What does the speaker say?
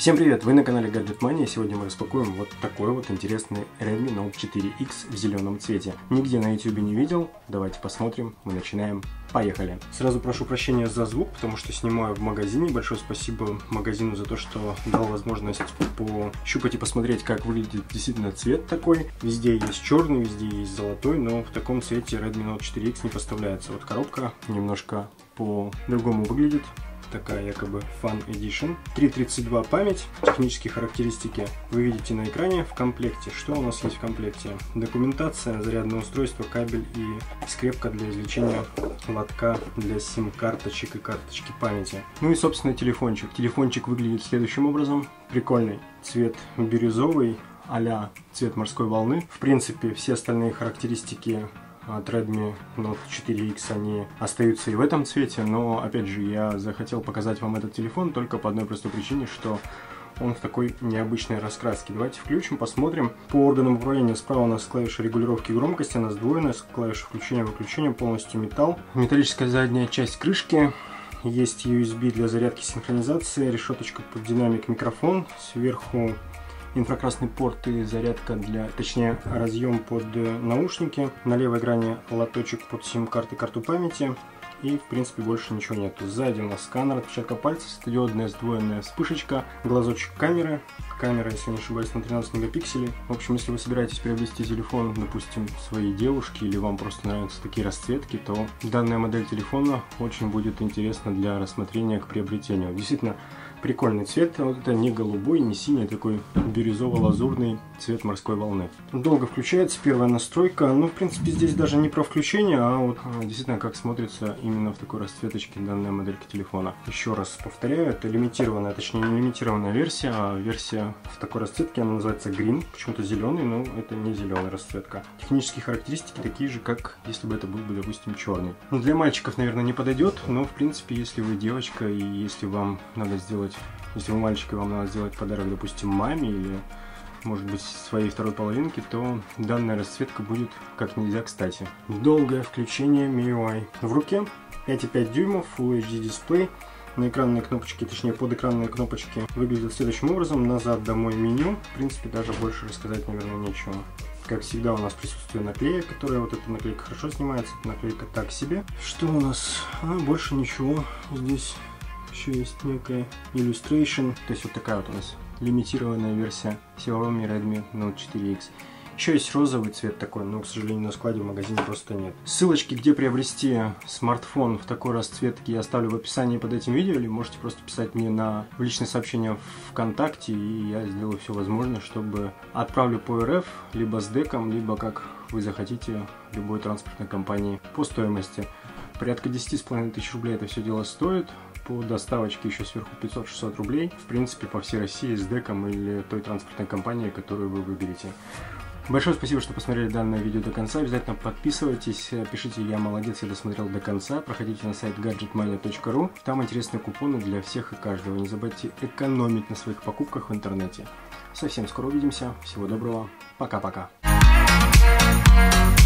Всем привет! Вы на канале Gadget Mania. Сегодня мы распакуем вот такой вот интересный Redmi Note 4X в зеленом цвете. Нигде на YouTube не видел. Давайте посмотрим. Мы начинаем. Поехали! Сразу прошу прощения за звук, потому что снимаю в магазине. Большое спасибо магазину за то, что дал возможность пощупать и посмотреть, как выглядит действительно цвет такой. Везде есть черный, везде есть золотой, но в таком цвете Redmi Note 4X не поставляется. Вот коробка немножко по-другому выглядит. Такая якобы Fun Edition. 3.32 память, технические характеристики вы видите на экране. В комплекте, что у нас есть в комплекте? Документация, зарядное устройство, кабель и скрепка для извлечения лотка для сим-карточек и карточки памяти. Ну и собственно телефончик. Телефончик выглядит следующим образом. Прикольный цвет бирюзовый, а-ля цвет морской волны. В принципе все остальные характеристики от Redmi Note 4X они остаются и в этом цвете, но опять же я захотел показать вам этот телефон только по одной простой причине, что он в такой необычной раскраске. Давайте включим, посмотрим. По органам управления справа у нас клавиша регулировки громкости, она сдвоенная, клавиша включения-выключения, полностью металл. Металлическая задняя часть крышки. Есть USB для зарядки, синхронизации, решеточка под динамик, микрофон. Сверху инфракрасный порт и зарядка точнее разъем под наушники. На левой грани лоточек под сим-карты, карту памяти. И в принципе больше ничего нет. Сзади у нас сканер отпечатка пальцев, светодиодная сдвоенная вспышечка, глазочек камеры. Камера, если не ошибаюсь, на 13 мегапикселей. В общем, если вы собираетесь приобрести телефон, допустим, своей девушке, или вам просто нравятся такие расцветки, то данная модель телефона очень будет интересна для рассмотрения к приобретению. Действительно, прикольный цвет. Вот это не голубой, не синий, а такой бирюзово-лазурный цвет морской волны. Долго включается, первая настройка. Ну, в принципе, здесь даже не про включение, а вот действительно как смотрится именно в такой расцветочке данная моделька телефона. Еще раз повторяю, это лимитированная, точнее не лимитированная версия, а версия в такой расцветке, она называется Green, почему-то зеленый, но это не зеленая расцветка. Технические характеристики такие же, как если бы это был бы, допустим, черный. Ну, для мальчиков, наверное, не подойдет, но в принципе, если вы девочка и если вам надо сделать, если вы мальчик и вам надо сделать подарок, допустим, маме или, может быть, своей второй половинке, то данная расцветка будет как нельзя кстати. Долгое включение MIUI. В руке 5,5 дюймов, Full HD дисплей. На экранные кнопочки, точнее под экранные кнопочки выглядят следующим образом. Назад, домой, меню. В принципе, даже больше рассказать, наверное, нечего. Как всегда у нас присутствие наклеек, которая вот эта наклейка хорошо снимается, эта наклейка так себе. Что у нас? Больше ничего. Здесь еще есть некая illustration. То есть вот такая вот у нас лимитированная версия Xiaomi Redmi Note 4X. Еще есть розовый цвет такой, но, к сожалению, на складе в магазине просто нет. Ссылочки, где приобрести смартфон в такой расцветке, я оставлю в описании под этим видео, или можете просто писать мне в личные сообщения ВКонтакте, и я сделаю все возможное, чтобы отправлю по РФ, либо с деком, либо как вы захотите, любой транспортной компании по стоимости. Порядка 10,5 тысяч рублей это все дело стоит. По доставочке еще сверху 500-600 рублей. В принципе, по всей России с деком или той транспортной компанией, которую вы выберете. Большое спасибо, что посмотрели данное видео до конца. Обязательно подписывайтесь, пишите «Я молодец, я досмотрел до конца». Проходите на сайт gadgetmania.ru. Там интересные купоны для всех и каждого. Не забывайте экономить на своих покупках в интернете. Совсем скоро увидимся. Всего доброго. Пока-пока.